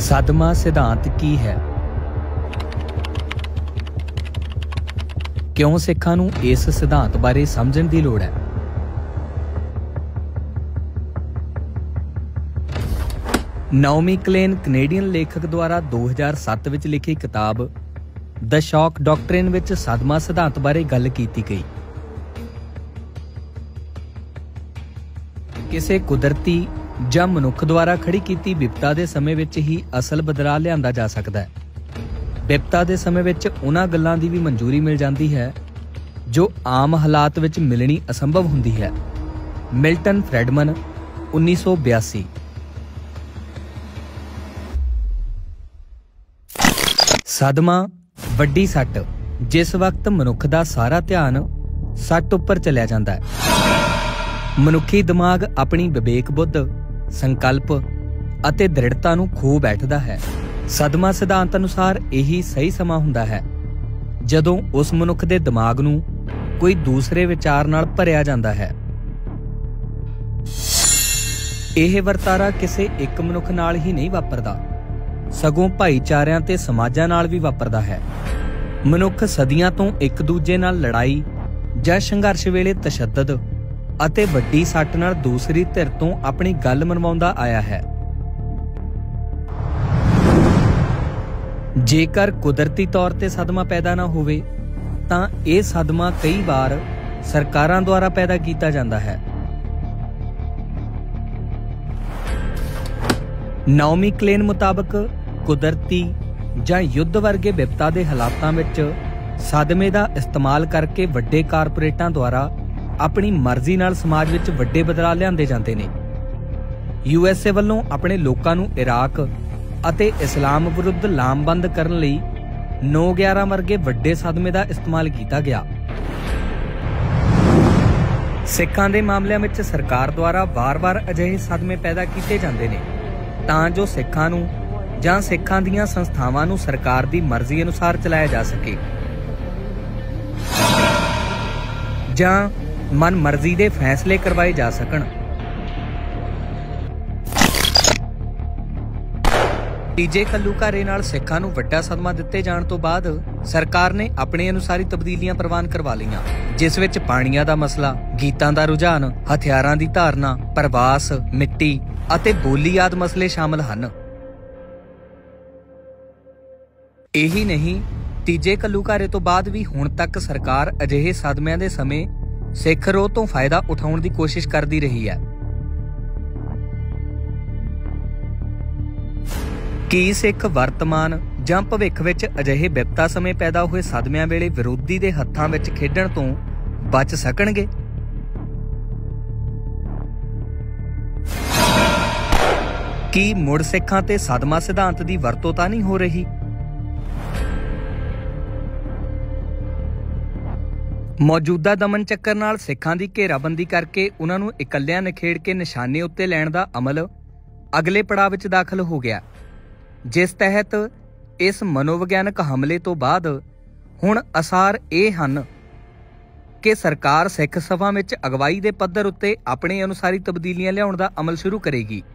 सदमा सिद्धांत की है? क्यों सिखां नूं इस सिद्धांत बारे समझण दी लोड़ है? नाओमी क्लेन कनेडियन लेखक द्वारा 2007 ਵਿੱਚ लिखी किताब द शॉक डॉक्ट्रिन ਵਿੱਚ सदमा सिद्धांत बारे गल कीती गई। किसी कुदरती ਜਾਂ ਮਨੁੱਖ ਦੁਆਰਾ ਖੜੀ ਕੀਤੀ ਵਿਪਤਾ ਦੇ ਸਮੇਂ ਵਿੱਚ ਹੀ ਅਸਲ ਬਦਲਾਅ ਲਿਆਂਦਾ ਜਾ ਸਕਦਾ ਹੈ। ਵਿਪਤਾ ਦੇ ਸਮੇਂ ਵਿੱਚ ਉਹਨਾਂ ਗੱਲਾਂ ਦੀ ਵੀ ਮਨਜ਼ੂਰੀ ਮਿਲ ਜਾਂਦੀ ਹੈ ਜੋ ਆਮ ਹਾਲਾਤ ਵਿੱਚ ਮਿਲਣੀ ਅਸੰਭਵ ਹੁੰਦੀ ਹੈ। Milton Friedman 1982। ਸਦਮਾ ਵੱਡੀ ਸੱਟ, ਜਿਸ ਵਕਤ ਮਨੁੱਖ ਦਾ ਸਾਰਾ ਧਿਆਨ ਸੱਟ ਉੱਪਰ ਚਲਿਆ ਜਾਂਦਾ ਹੈ। ਮਨੁੱਖੀ ਦਿਮਾਗ ਆਪਣੀ ਵਿਵੇਕ ਬੁੱਧ, ਸੰਕਲਪ ਅਤੇ ਦ੍ਰਿੜਤਾ ਨੂੰ ਖੋ ਬੈਠਦਾ ਹੈ। ਸਦਮਾ ਸਿਧਾਂਤ ਅਨੁਸਾਰ ਇਹੀ ਸਹੀ ਸਮਾਂ ਹੁੰਦਾ ਹੈ ਜਦੋਂ ਉਸ ਮਨੁੱਖ ਦੇ ਦਿਮਾਗ ਨੂੰ ਕੋਈ ਦੂਸਰੇ ਵਿਚਾਰ ਨਾਲ ਭਰਿਆ ਜਾਂਦਾ ਹੈ। ਇਹ ਵਰਤਾਰਾ ਕਿਸੇ ਇੱਕ ਮਨੁੱਖ ਨਾਲ ਹੀ ਨਹੀਂ ਵਾਪਰਦਾ, ਸਗੋਂ ਭਾਈਚਾਰਿਆਂ ਤੇ ਸਮਾਜਾਂ ਨਾਲ ਵੀ ਵਾਪਰਦਾ ਹੈ। ਮਨੁੱਖ ਸਦੀਆਂ ਤੋਂ ਇੱਕ ਦੂਜੇ ਨਾਲ ਲੜਾਈ ਜਾਂ ਸੰਘਰਸ਼ ਵੇਲੇ ਤਸ਼ੱਦਦ ਅਤੇ ਵੱਡੀ ਸੱਟ ਨਾਲ ਦੂਸਰੀ ਧਿਰ ਤੋਂ ਆਪਣੀ ਗੱਲ ਮਨਵਾਉਂਦਾ ਆਇਆ ਹੈ। ਜੇਕਰ ਕੁਦਰਤੀ ਤੌਰ ਤੇ ਸਦਮਾ ਪੈਦਾ ਨਾ ਹੋਵੇ ਤਾਂ ਇਹ ਸਦਮਾ ਕਈ ਵਾਰ ਸਰਕਾਰਾਂ ਦੁਆਰਾ ਪੈਦਾ ਕੀਤਾ ਜਾਂਦਾ ਹੈ। ਨਾਓਮੀ ਕਲੇਨ ਮੁਤਾਬਕ ਕੁਦਰਤੀ ਜਾਂ ਯੁੱਧ ਵਰਗੇ ਵਿਪਤਾ ਦੇ ਹਾਲਾਤਾਂ ਵਿੱਚ ਸਦਮੇ ਦਾ ਇਸਤੇਮਾਲ ਕਰਕੇ ਵੱਡੇ ਕਾਰਪੋਰੇਟਾਂ ਦੁਆਰਾ ਆਪਣੀ ਮਰਜ਼ੀ ਨਾਲ ਸਮਾਜ ਵਿੱਚ ਵੱਡੇ ਬਦਲਾਅ ਲਿਆਂਦੇ ਜਾਂਦੇ ਨੇ। USA ਵੱਲੋਂ ਆਪਣੇ ਲੋਕਾਂ ਨੂੰ ਇਰਾਕ ਅਤੇ ਇਸਲਾਮ ਵਿਰੁੱਧ ਲਾਮਬੰਦ ਕਰਨ ਲਈ 9/11 ਵਰਗੇ ਵੱਡੇ ਸਦਮੇ ਦਾ ਇਸਤੇਮਾਲ ਕੀਤਾ ਗਿਆ। ਸਿੱਖਾਂ ਦੇ ਮਾਮਲਿਆਂ ਵਿੱਚ ਸਰਕਾਰ ਦੁਆਰਾ ਵਾਰ-ਵਾਰ ਅਜਿਹੇ ਸਦਮੇ ਪੈਦਾ ਕੀਤੇ ਜਾਂਦੇ ਨੇ ਤਾਂ ਜੋ ਸਿੱਖਾਂ ਨੂੰ ਜਾਂ ਸਿੱਖਾਂ ਦੀਆਂ ਸੰਸਥਾਵਾਂ ਨੂੰ ਸਰਕਾਰ ਦੀ ਮਰਜ਼ੀ ਅਨੁਸਾਰ ਚਲਾਇਆ ਜਾ ਸਕੇ ਜਾਂ ਮਨ ਮਰਜ਼ੀ ਦੇ ਫੈਸਲੇ ਕਰਵਾਏ ਜਾ ਸਕਣ। ਤੀਜੇ ਘੱਲੂਘਾਰੇ ਨਾਲ ਸਿੱਖਾਂ ਨੂੰ ਵੱਡਾ ਸਦਮਾ ਦਿੱਤੇ ਜਾਣ ਤੋਂ ਬਾਅਦ ਸਰਕਾਰ ਨੇ ਆਪਣੇ ਅਨੁਸਾਰੀ ਤਬਦੀਲੀਆਂ ਪ੍ਰਵਾਨ ਕਰਵਾ ਲਈਆਂ, ਜਿਸ ਵਿੱਚ ਪਾਣੀਆਂ ਦਾ ਮਸਲਾ, ਗੀਤਾਂ ਦਾ ਰੁਝਾਨ, ਹਥਿਆਰਾਂ ਦੀ ਧਾਰਨਾ, ਪ੍ਰਵਾਸ, ਮਿੱਟੀ ਅਤੇ ਬੋਲੀ ਆਦਿ ਮਸਲੇ ਸ਼ਾਮਲ ਹਨ। ਇਹੀ ਨਹੀਂ, ਤੀਜੇ ਘੱਲੂਘਾਰੇ ਤੋਂ ਬਾਅਦ ਵੀ ਹੁਣ ਤੱਕ ਸਰਕਾਰ ਅਜਿਹੇ ਸਦਮਿਆਂ ਦੇ ਸਮੇਂ ਸਿੱਖ ਰੋਹ ਤੋਂ ਫਾਇਦਾ ਉਠਾਉਣ ਦੀ ਕੋਸ਼ਿਸ਼ ਕਰਦੀ ਰਹੀ ਹੈ। ਕੀ ਸਿੱਖ ਵਰਤਮਾਨ ਜਾਂ ਭਵਿੱਖ ਵਿੱਚ ਅਜਿਹੇ ਵਿਪਤਾ ਸਮੇਂ ਪੈਦਾ ਹੋਏ ਸਦਮਿਆਂ ਵੇਲੇ ਵਿਰੋਧੀ ਦੇ ਹੱਥਾਂ ਵਿੱਚ ਖੇਡਣ ਤੋਂ ਬਚ ਸਕਣਗੇ? ਕੀ ਮੁੜ ਸਿੱਖਾਂ ਤੇ ਸਦਮਾ ਸਿਧਾਂਤ ਦੀ ਵਰਤੋਂ ਤਾਂ ਨਹੀਂ ਹੋ ਰਹੀ? ਮੌਜੂਦਾ ਦਮਨ ਚੱਕਰ ਨਾਲ ਸਿੱਖਾਂ ਦੀ ਘੇਰਾਬੰਦੀ ਕਰਕੇ ਉਹਨਾਂ ਨੂੰ ਇਕੱਲਿਆਂ ਨਿਖੇੜ ਕੇ ਨਿਸ਼ਾਨੇ ਉੱਤੇ ਲੈਣ ਦਾ ਅਮਲ ਅਗਲੇ ਪੜਾਅ ਵਿੱਚ ਦਾਖਲ ਹੋ ਗਿਆ, ਜਿਸ ਤਹਿਤ ਇਸ ਮਨੋਵਿਗਿਆਨਕ ਹਮਲੇ ਤੋਂ ਬਾਅਦ ਹੁਣ ਅਸਾਰ ਇਹ ਹਨ ਕਿ ਸਰਕਾਰ ਸਿੱਖ ਸਭਾ ਵਿੱਚ ਅਗਵਾਈ ਦੇ ਪੱਧਰ ਉੱਤੇ ਆਪਣੇ ਅਨੁਸਾਰੀ ਤਬਦੀਲੀਆਂ ਲਿਆਉਣ ਦਾ ਅਮਲ ਸ਼ੁਰੂ ਕਰੇਗੀ।